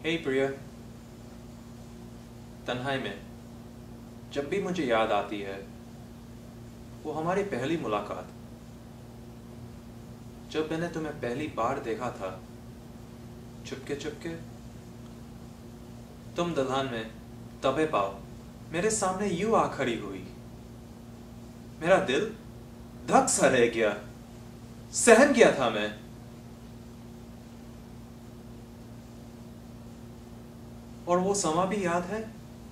हे प्रिया, तन्हाई में जब भी मुझे याद आती है वो हमारी पहली मुलाकात, जब मैंने तुम्हें पहली बार देखा था चुपके चुपके। तुम दलान में तबे पाव मेरे सामने यूं आ खड़ी हुई। मेरा दिल धक सा रह गया, सहम गया था मैं। और वो समा भी याद है,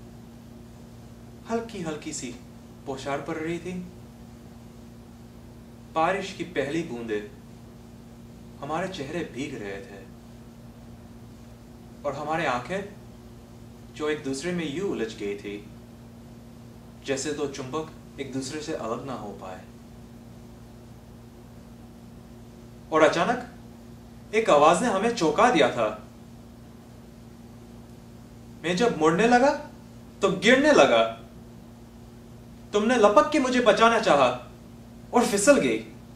हल्की हल्की सी बौछार पड़ रही थी। बारिश की पहली बूंदें हमारे चेहरे भीग रहे थे और हमारे आंखें जो एक दूसरे में यूं उलझ गई थी जैसे दो चुंबक एक दूसरे से अलग ना हो पाए। और अचानक एक आवाज ने हमें चौंका दिया था। मैं जब मुड़ने लगा तो गिरने लगा। तुमने लपक के मुझे बचाना चाहा और फिसल गई।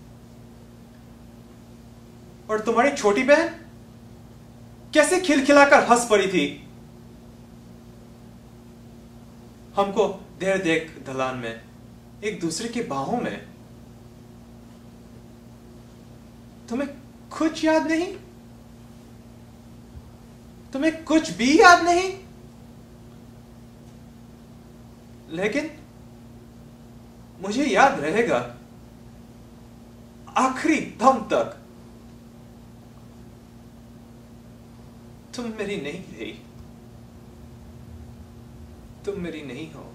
और तुम्हारी छोटी बहन कैसे खिलखिलाकर हंस पड़ी थी। हमको देर देख ढलान में एक दूसरे की बाहों में। तुम्हें कुछ याद नहीं? तुम्हें कुछ भी याद नहीं? लेकिन मुझे याद रहेगा आखिरी दम तक। तुम मेरी नहीं रही, तुम मेरी नहीं हो।